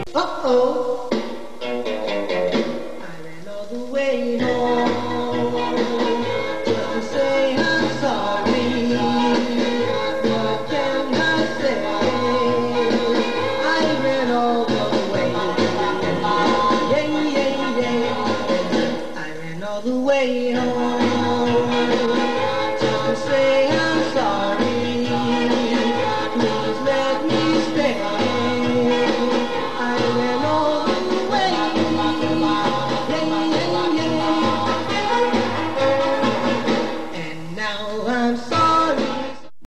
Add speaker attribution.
Speaker 1: Uh-oh, I ran all the way home just to say I'm sorry. What can I say? I ran all the way. Yeah, yeah, yeah. I ran all the way home.